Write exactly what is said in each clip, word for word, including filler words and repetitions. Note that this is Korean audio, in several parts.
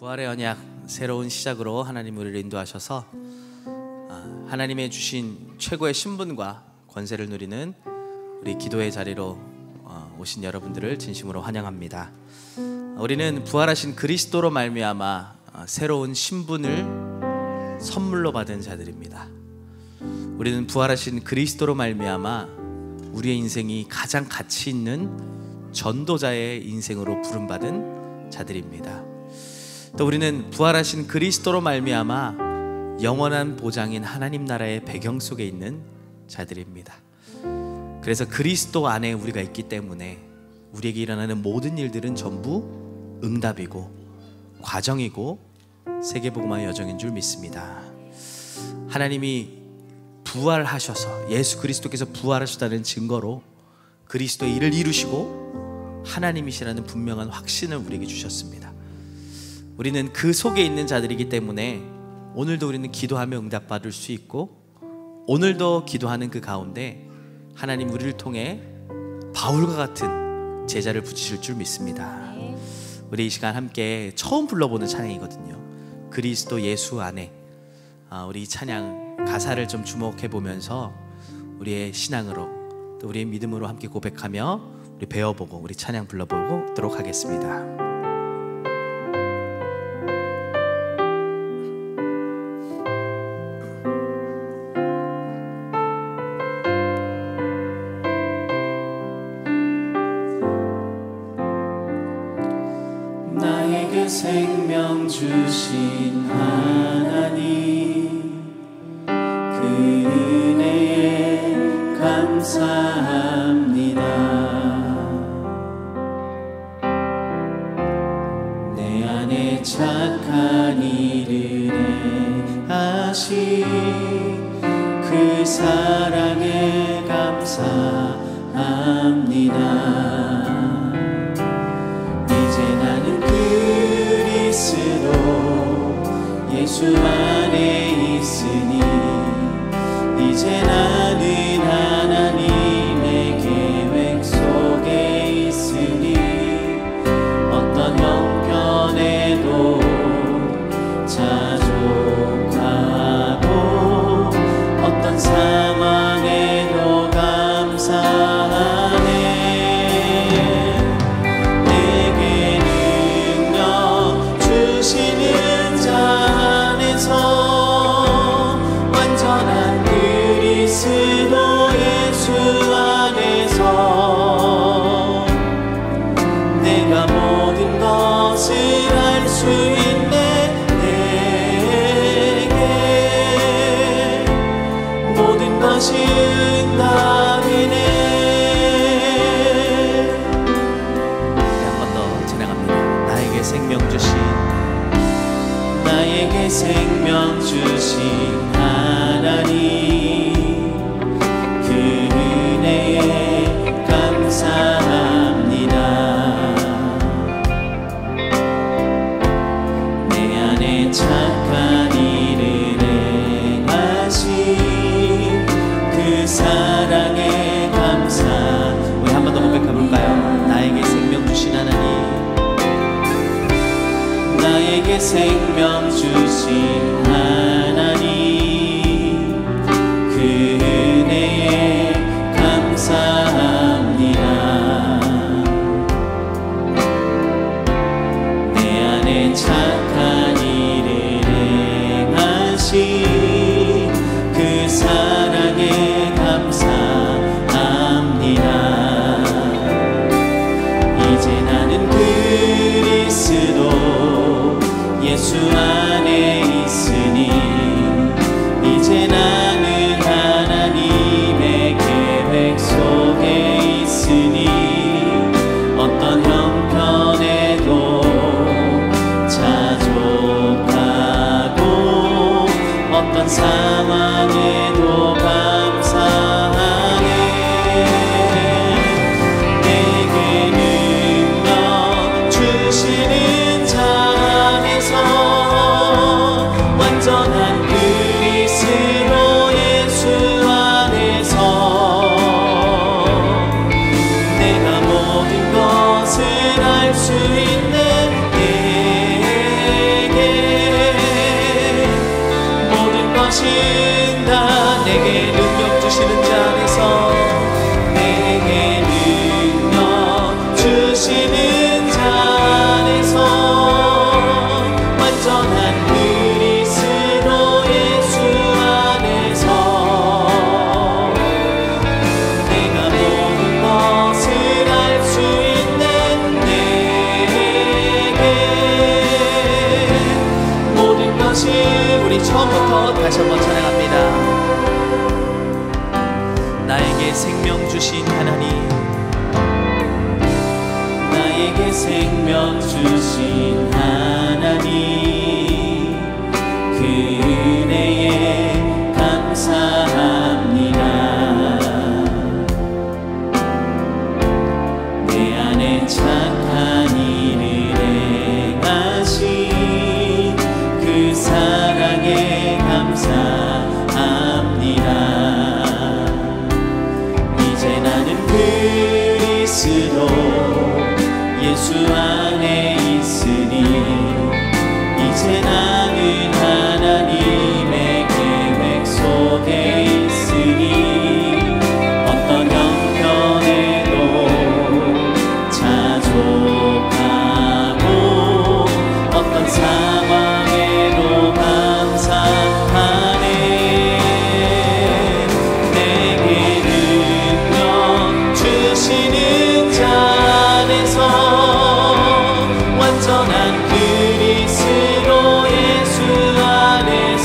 부활의 언약, 새로운 시작으로 하나님 우리를 인도하셔서 하나님의 주신 최고의 신분과 권세를 누리는 우리 기도의 자리로 오신 여러분들을 진심으로 환영합니다. 우리는 부활하신 그리스도로 말미암아 새로운 신분을 선물로 받은 자들입니다. 우리는 부활하신 그리스도로 말미암아 우리의 인생이 가장 가치 있는 전도자의 인생으로 부름받은 자들입니다. 또 우리는 부활하신 그리스도로 말미암아 영원한 보장인 하나님 나라의 배경 속에 있는 자들입니다. 그래서 그리스도 안에 우리가 있기 때문에 우리에게 일어나는 모든 일들은 전부 응답이고 과정이고 세계복음화의 여정인 줄 믿습니다. 하나님이 부활하셔서 예수 그리스도께서 부활하셨다는 증거로 그리스도의 일을 이루시고 하나님이시라는 분명한 확신을 우리에게 주셨습니다. 우리는 그 속에 있는 자들이기 때문에 오늘도 우리는 기도하며 응답받을 수 있고, 오늘도 기도하는 그 가운데 하나님 우리를 통해 바울과 같은 제자를 붙이실 줄 믿습니다. 우리 이 시간 함께 처음 불러보는 찬양이거든요. 그리스도 예수 안에. 우리 이 찬양 가사를 좀 주목해 보면서 우리의 신앙으로 또 우리의 믿음으로 함께 고백하며 우리 배워보고 우리 찬양 불러보도록 하겠습니다. 나에게 생명 주신 하나님, 그 은혜에 감사합니다. 내 안에 착한 일을 행하신 그 사랑에 감사합니다. 예수 안에 있으니 이제 나는 하나님의 계획 속에 있으니 어떤 형편에도 자족하고 어떤 상황에도 감사하네. 내게 능력 주시는 완전한 그리스도 예수 안에서 내가 모든 것을 할 수 있네. 내게 모든 것이 응답이네. 한 번 더 진행합니다. 나에게 생명 주신 나에게 생명 주신 하나님, 그 은혜에 감사합니다. 내 안에 착한 일을 행하신 그 사랑에 감사. 우리 한 번 더 고백해볼까요? 나에게 생명 주신 하나님, 나에게 생명 주신 하나님, 그 은혜에 감사합니다. 내 안에 착한 일을 행하신 그 사랑에 감사합니다. 이제 나는 그리스도 예수 안에 있으니 이제 나는 하나님의 계획 속에 있으니 어떤 형편에도 자족하고 어떤 상황에도 감사하네. 내게 능력 주시는 자 완전한 그리스도 예수 안에서 내가 모든 것을 할 수 있네. 거신다. 내게 능력 주시는 자 안에서, 내게 능력 주시는 자 안에서 완전한 그리스도 예수 안에서 내가 모든 것을 알 수 있는 내게 모든 것이. 우리 처음부터 다시 한번 찬양합니다. 나에게 생명 주신 하나님, 나에게 생명 주신 하나님, 그 은혜에 감사합니다. 내 안에 착한 일을 행하신 그 사랑에 감사합니다. 이제 나는 그리스도 예수 안에 있으니, 이제 나는 하나님의 계획 속에 있으니, 어떤 형편에도 자족하고 어떤 상황에도 감사하네. 내게 능력 주시는 자 안에서 완전한 그리스도 예수 안에서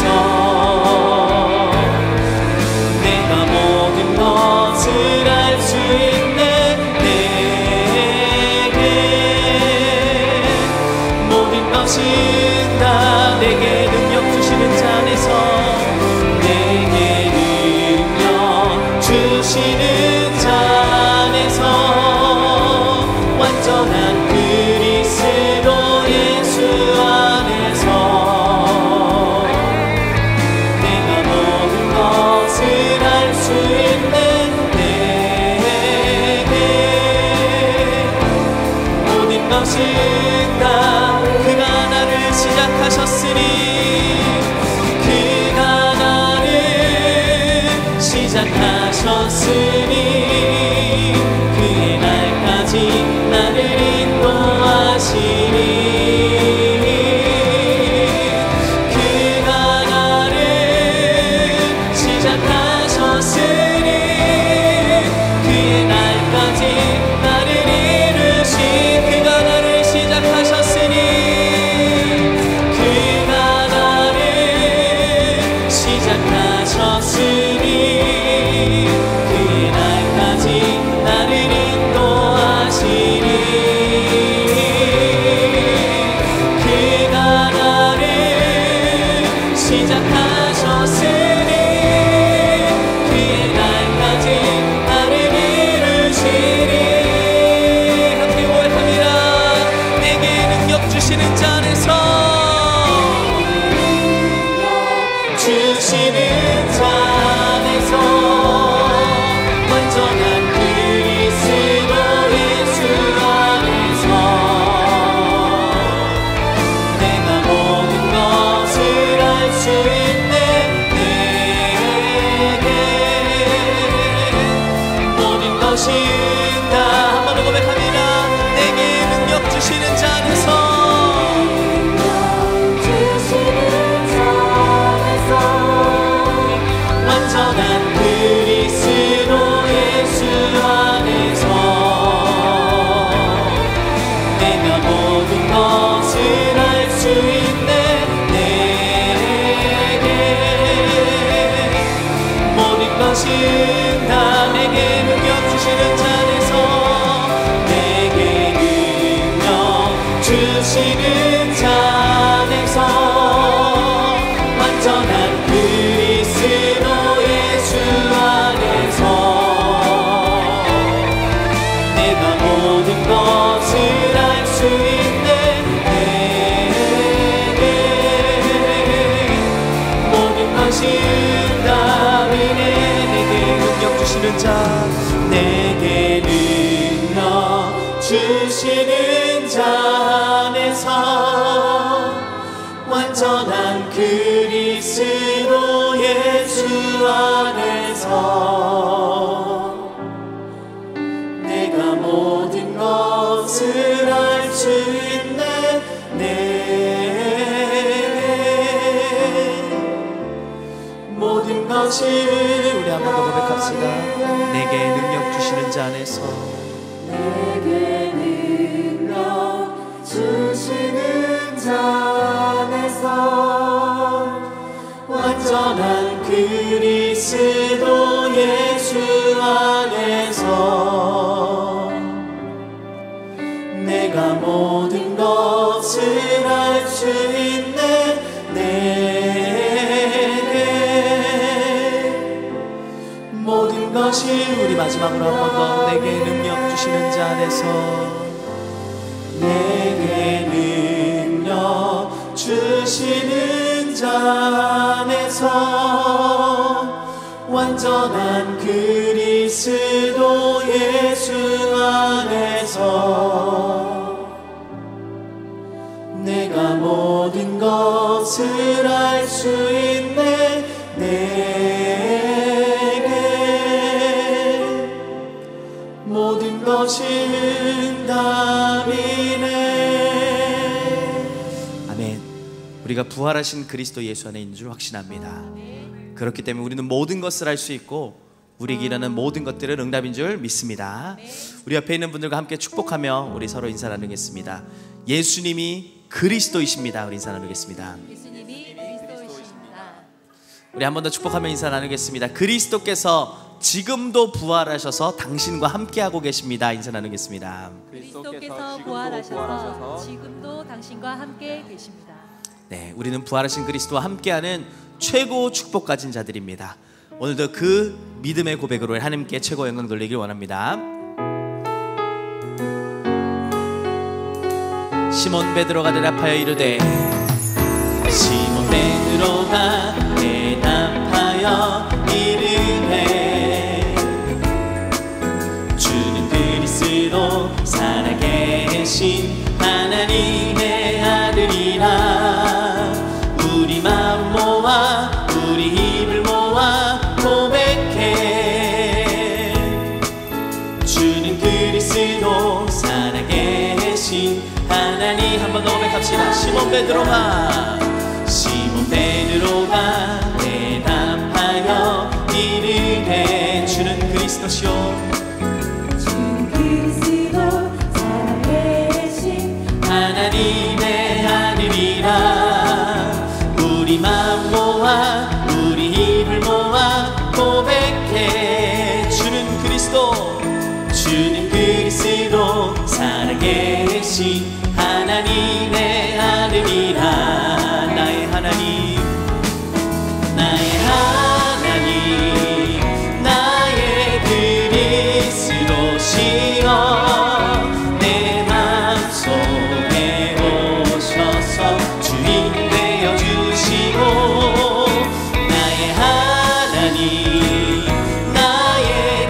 내가 모든 것을 알 수 있는 내게 모든 것이 다. 내게 능력 주시는 자 안에서, 내게 능력 주시는 자 안에서 완전한 그리스도 예수 안에서 내가 모든 것을 알 수 있는 내게 모든 것이 다. 그가 나를 시작하셨으니, 그가 나를 시작하셨으니 그의 날까지 나를 인도하시니, 그가 나를 시작하셨으니 그의 날까지 나를 이루시. 그가 나를 시작하셨으니, 그가 나를 시작하셨으니 그의 날까지 나를 인도하시니, 그가 나를 시작하셨으니 그의 날까지 나를 이루시니. 함께 고백합니다. 내게 능력 주시는 자 안에서, 주시는 자 안에서 완전한 그리스도 예수 안에서 내가 모든 것을 알 수 있는 내게 모든 것이 다. 한 번 더 고백합니다. 내게 능력 주시는 자 안에서, 완전한 그리스도 예수 안에서 내가 모든 것을 알 수 있는 내게 모든 것이 다. 내게 능력 주시는 자 안에서, 내게 능력 주시는 자 안에서 완전한 그리스도 예수 안에서 내가 모든 것을 알 수 있는 내게 모든 것이 다. 내게 능력 주시는 자, 내게 능력 주시는 자 안에서 완전한 그리스도의 안에서 내가 모든 것을 알 수 있네. 내게 모든 것이 우리 한 번 더 고백합시다. 내게 능력 주시는 자 안에서 내게 능력 주시는 자 안에서 완전한 그리스도 예수 안에서 내가 모든 것을 알 수 있네. 내게 모든 것이 우리 마지막으로 한 번 더 내게 능력 주시는 자 안에서 내게 능력 주시는 자 안에서 완전한 그리스도 예수 안에서 내가 모든 것을 알 수 있네. 내게 모든 것이 응답이네. 아멘. 우리가 부활하신 그리스도 예수 안에 있는 줄 확신합니다. 그렇기 때문에 우리는 모든 것을 할 수 있고 우리에게 일하는 모든 것들은 응답인 줄 믿습니다. 우리 옆에 있는 분들과 함께 축복하며 우리 서로 인사 나누겠습니다. 예수님이 그리스도이십니다. 우리 인사 나누겠습니다. 예수님이 그리스도이십니다. 우리 한 번 더 축복하며 인사 나누겠습니다. 그리스도께서 지금도 부활하셔서 당신과 함께하고 계십니다. 인사 나누겠습니다. 그리스도께서 부활하셔서 지금도 당신과 함께 계십니다. 네, 우리는 부활하신 그리스도와 함께하는 최고 축복 가진 자들입니다. 오늘도 그 믿음의 고백으로 하나님께 최고 영광 돌리길 원합니다. 시몬 베드로가 대답하여 이르되 시몬 베드로가 대답하여 이르되 주는 그리스도 살아계신 하나님의 아들이라. 우리 마음 모아 우리 입을 모아 고백해. 주는 그리스도 살아계신 하나님. 한 번 더 고백합시다. 시몬 베드로가 시몬 베드로가 대답하여 이르되 주는 그리스도시오 주는 그리스도 살아계신 하나님의 아들이라. 우리 마음 모아 우리 입을 모아 고백해. 주는 그리스도 주는 그리스도 살아계신 하나님의 아들이라. 나의 하나님 나의 하나님 나의 그리스도시여 내 맘속에 오셔서 주인 되어주시고. 나의 하나님 나의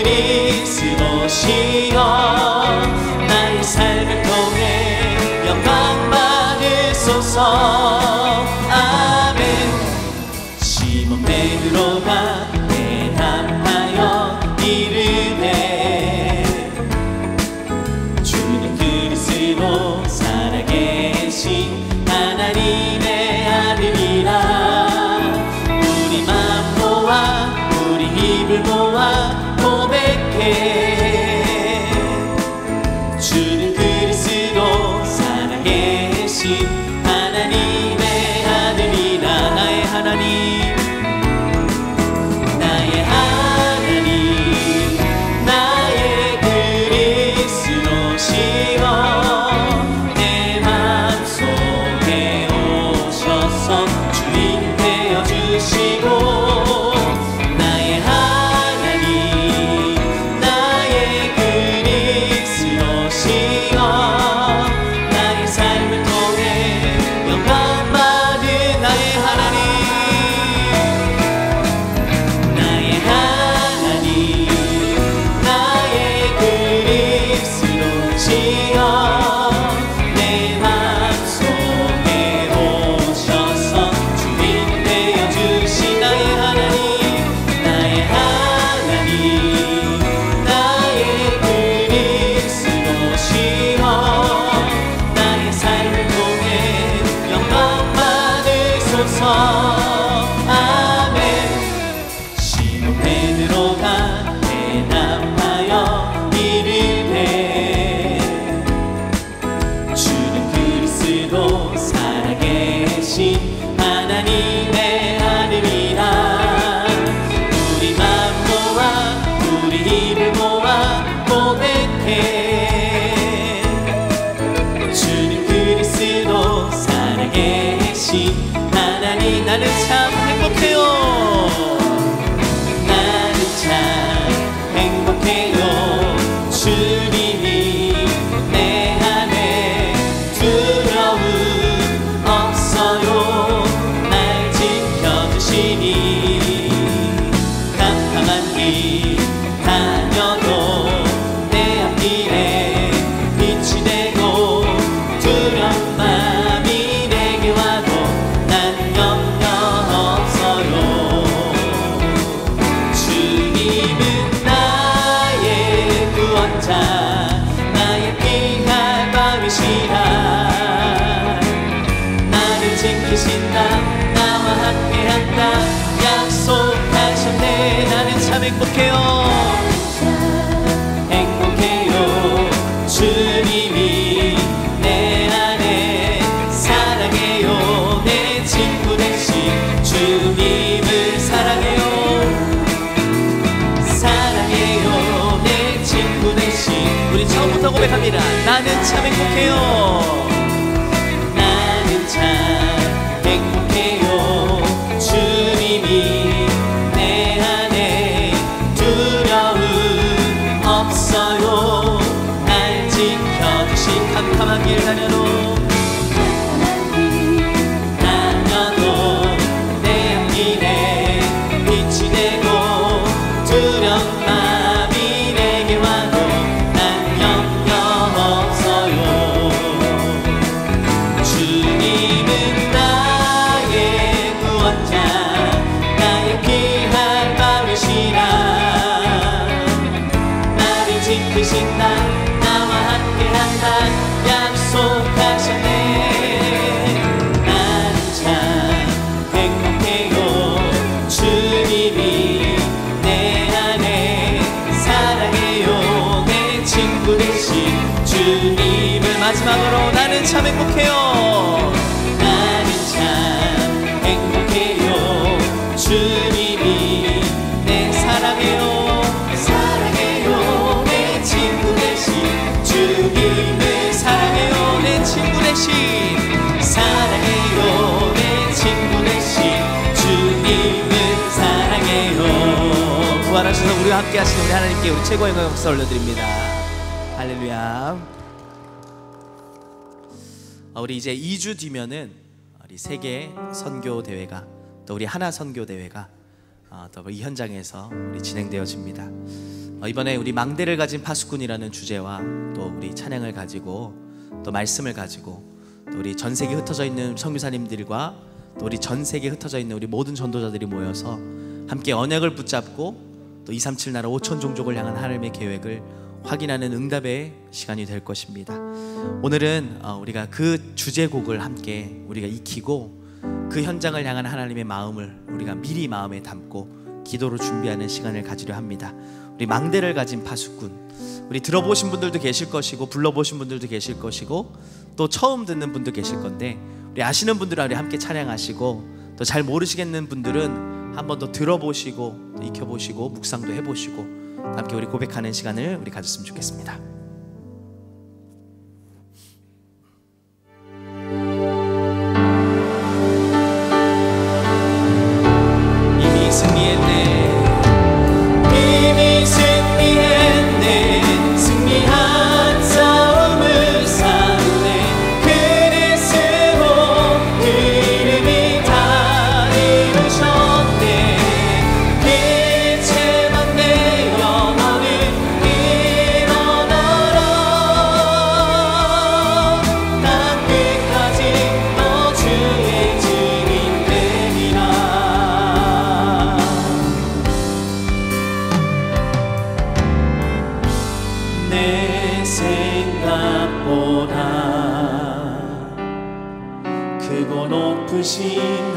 그리스도시여 나의 삶을 통해 영광 받으소서. 아멘. 시몬 베드로가 대답하여 이르되 주는 그리스도 살아계신 하나님의 아들이라. 우리 마음 모아 우리 입을 모아 고백해. 주는 그리스도 살아계신 하나님의 주옵소서. 아멘. 시몬 베드로가 대답하여 이르되 주는 그리스도 살아계신 하나님의 아들이라. 우리 마음 모아 우리 입을 모아 고백해. 주는 그리스도 살아계신 하나님. 나는 참 행복해요. 나는 참 행복해요. 주님이 내 안에 두려움 없어요. 날 지켜주시니 깜깜한 길 다녀도 내 앞길에 빛이 되고 두려운 마음이 내게 와도 난 염려 없어요. 주님은 나의 구원자 나의 피할 밤이시라. 나를 지키신다 나와 함께한다 약속하셨네. 나는 참 행복해요. 행복해요. 주님이 내 안에 사랑해요. 내 친구 대신 주님을 사랑해요. 사랑해요. 내 친구 대신. 우리 처음부터 고백합니다. 나는 참 행복해요. 나는 참 행복해요. 주님이 내 안에 두려움 없어요. 날 지켜주신 캄캄한 길 다녀도 다녀도 내 앞길에 빛이 되고 두려운 마음이 내게 와도 난 염려 없어요. 주님은 나의 구원자 나의 피할 밤이시라. 나를 지키신다 나와 함께한다 약속하셨네. 나는 참 행복해요. 주님이 내 안에 사랑해요. 내 친구 대신 주님을. 마지막으로 나는 참 행복해요. 나는 참 행복해요. 주님이 내 사랑해요. 사랑해요. 내 친구 대신 주님을 사랑해요. 내 친구 대신 사랑해요. 내 친구 대신 주님을 사랑해요. 부활하셔서 우리와 함께 하시는 우리 하나님께 우리 최고의 영광 박수 올려드립니다. 할렐루야. 어, 우리 이제 이 주 뒤면은 우리 세계 선교 대회가 또 우리 하나 선교 대회가 어, 또 이 현장에서 우리 진행되어집니다. 어, 이번에 우리 망대를 가진 파수꾼이라는 주제와 또 우리 찬양을 가지고 또 말씀을 가지고 또 우리 전 세계에 흩어져 있는 선교사님들과 또 우리 전 세계에 흩어져 있는 우리 모든 전도자들이 모여서 함께 언약을 붙잡고 또 이백삼십칠 나라 오천 종족을 향한 하나님의 계획을 확인하는 응답의 시간이 될 것입니다. 오늘은 우리가 그 주제곡을 함께 우리가 익히고 그 현장을 향한 하나님의 마음을 우리가 미리 마음에 담고 기도로 준비하는 시간을 가지려 합니다. 우리 망대를 가진 파수꾼, 우리 들어보신 분들도 계실 것이고 불러보신 분들도 계실 것이고 또 처음 듣는 분도 계실 건데, 우리 아시는 분들은 우리 함께 찬양하시고 또 잘 모르시겠는 분들은 한 번 더 들어보시고 또 익혀보시고 묵상도 해보시고 함께 우리 고백하는 시간을 우리 가졌으면 좋겠습니다. 이미 승리했네. 이미 승리했네. 승리한 싸움을 싸우네. 그를 쓰고 그 이름이 다 이루셨네. 이제만 내 영혼을 일어나 크고 높으신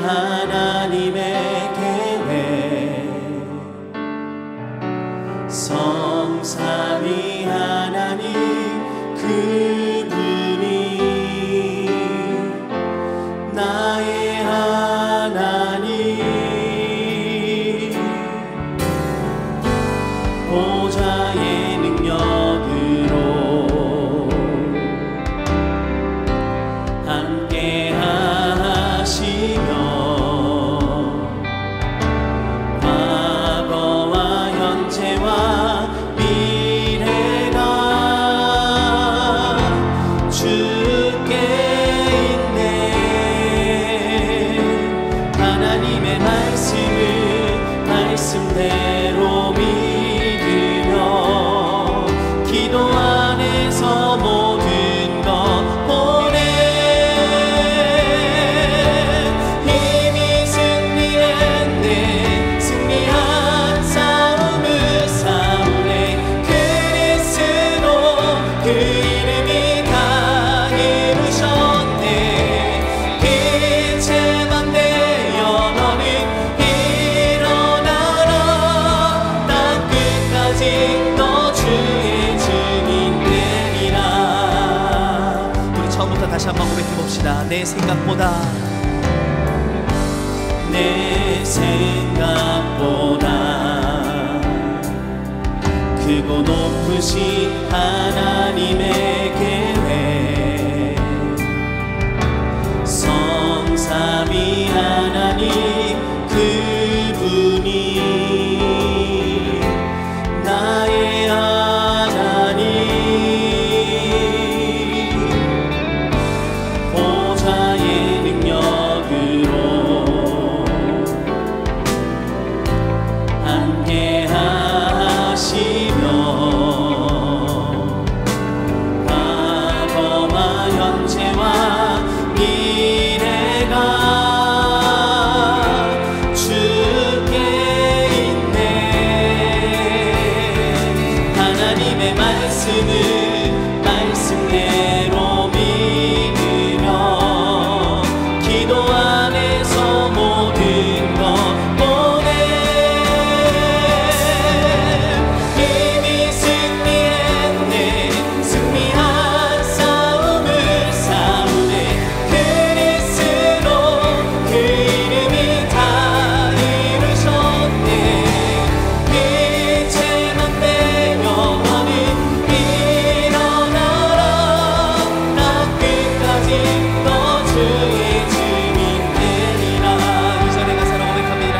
하나님의 계획, 성삼위 하나님 그분이 나의 하나님, 보좌의 능력으로 함께 하시며 과거와 현재와 미래가 주께 있네. 하나님의 말씀을 말씀대로 믿으며 기도 안에서 모든 것 보내. 이미 승리했네. 승리한 싸움을 싸우네. 그리스도 그 이름이 다 이루셨네. 이제만 되어 너는 일어나라. 땅 끝까지 너 주의 증인 되리라. 우리 처음부터 다시 한번 고백해봅시다. 내 생각보다 내 생각보다 크고 높으신 하나님의 계획, 성삼위 하나님 그분이 나의 하나님, 보좌의 능력으로 함께 하시며 과거와 현재와 미래가 주께 있네. 하나님의 말씀을 말씀대로 믿으며 기도 안에서 모든 것 보내. 이미 승리했네. 승리한 싸움을 싸우네. 그리스도 그 이름이 다 이루셨네. 이제만 되어 너는 일어나라. 땅 끝까지 너 주의 증인 되리라. 이전에 가사로 고백합니다.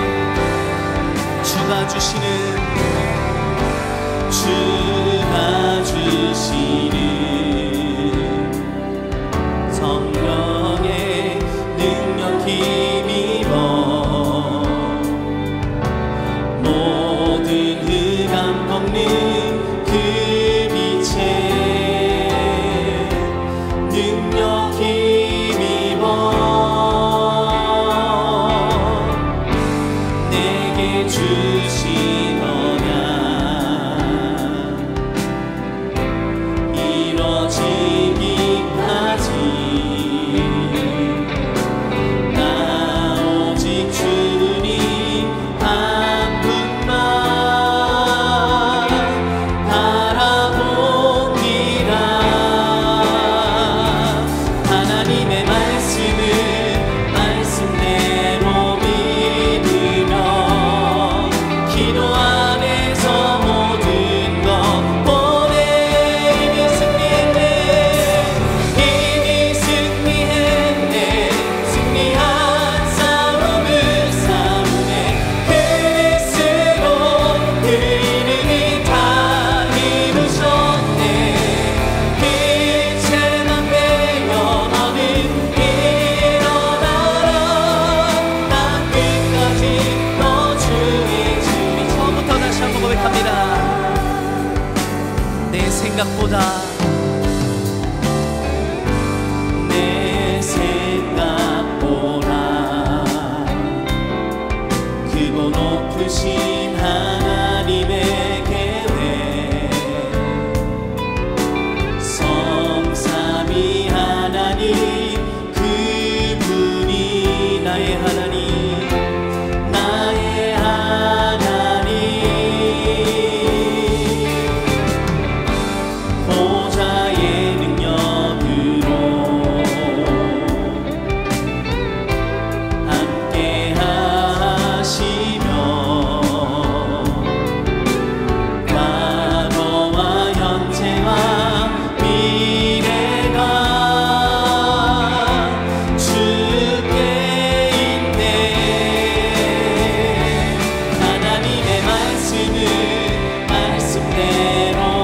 주가 주시는 주가 주시는 성령의 능력 힘입어 모든 흑암 꺾는 그 빛에 능력 힘입어 내게 주시더냐 이뤄지기까지 나 나의 하나님 나의 하나님 보좌의 능력으로 함께 하시며 과거와 현재와 미래가 주께 있네. 하나님의 말씀을 말씀대로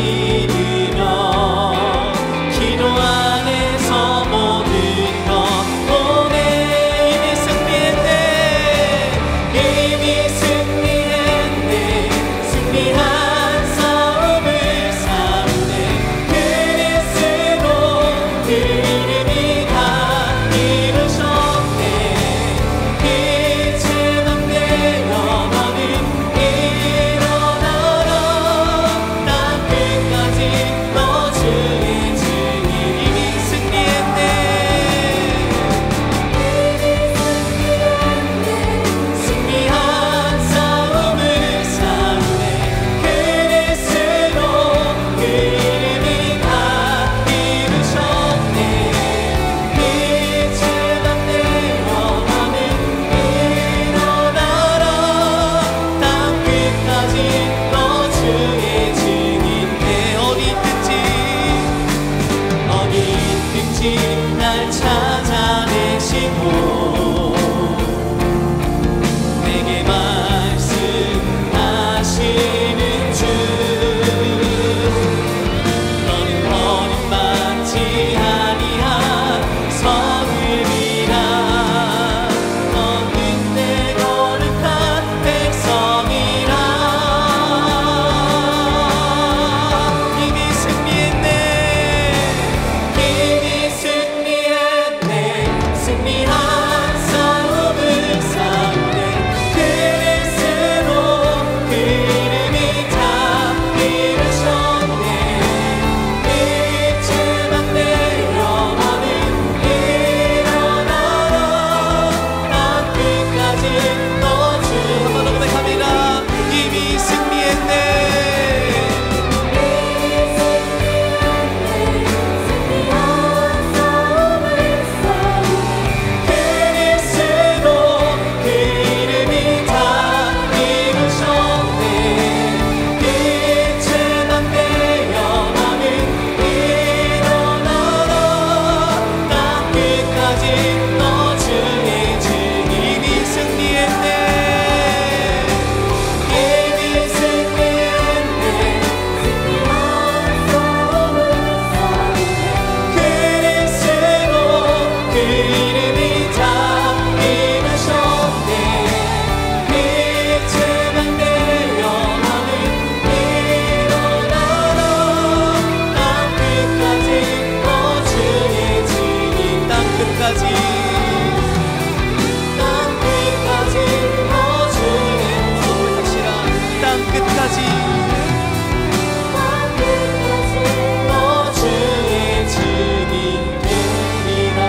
믿으며 기도 안에서 모든 것 보내. 이미 승리했네. 이미 승리했네. 승리한 싸움을 싸우네. 그리스도 그 이름이 다 이루셨네. 이제 맘대로 너는 일어나라. 땅 끝까지 너 주의 증인. 이미 승리했네. 승리한 싸움을 싸우네. 그리스도 그 이름이 다 이루셨네. 이제 맘대로 너는 일어나라. 땅 끝까지 너 주의 증인돼. 어디 있든지 어디 있든지 날 찾아내시고 내게 말씀하시는 주. 너는 버림받지 아니한 성읍이라. 너는 내 거룩한 백성이라. 이미 승리했네. 이미 승리했네. 승리한 싸움을 싸우네. 그리스도 그 이름이 다 이루셨네. 이제 맘대로 너는 일어나라. 땅 끝까지 너 주. 한번 더 고백합니다. 이미 승리했네. 그리스도 그 이름이 다 이루셨네. 이제 맘대로 너는 일어나라. 땅 끝까지 너 주의 증인. 이미 승리했네. 이미 승리했네. 그리스도 그 이름이 다 이루셨네. 이제 맘대로 너는 일어나라. 땅 끝까지 너 주의 증인. 땅 끝까지 땅 끝까지 너 주의 고백하시라. 땅 끝까지 너 주의 증인 되리라.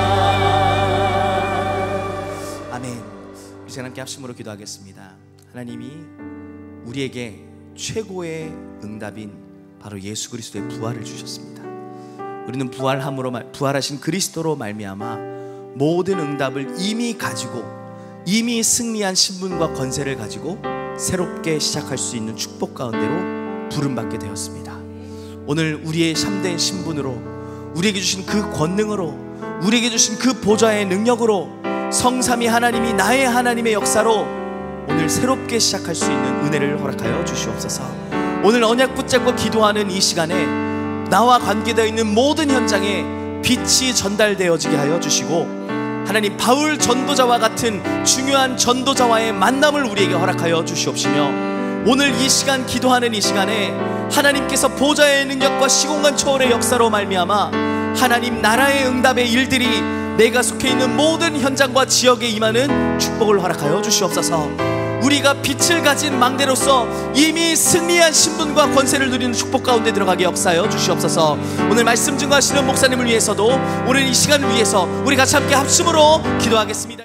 아멘. 이 시간 함께 합심으로 기도하겠습니다. 하나님이 우리에게 최고의 응답인 바로 예수 그리스도의 부활을 주셨습니다. 우리는 부활함으로 말- 부활하신 그리스도로 말미암아 모든 응답을 이미 가지고 이미 승리한 신분과 권세를 가지고 새롭게 시작할 수 있는 축복 가운데로 부름받게 되었습니다. 오늘 우리의 참된 신분으로, 우리에게 주신 그 권능으로, 우리에게 주신 그 보좌의 능력으로 성삼위 하나님이 나의 하나님의 역사로 오늘 새롭게 시작할 수 있는 은혜를 허락하여 주시옵소서. 오늘 언약 붙잡고 기도하는 이 시간에 나와 관계되어 있는 모든 현장에 빛이 전달되어지게 하여 주시고, 하나님 바울 전도자와 같은 중요한 전도자와의 만남을 우리에게 허락하여 주시옵시며, 오늘 이 시간 기도하는 이 시간에 하나님께서 보좌의 능력과 시공간 초월의 역사로 말미암아 하나님 나라의 응답의 일들이 내가 속해 있는 모든 현장과 지역에 임하는 축복을 허락하여 주시옵소서. 우리가 빛을 가진 망대로서 이미 승리한 신분과 권세를 누리는 축복 가운데 들어가게 역사하여 주시옵소서. 오늘 말씀 증거하시는 목사님을 위해서도 오늘 이 시간을 위해서 우리 같이 함께 합심으로 기도하겠습니다.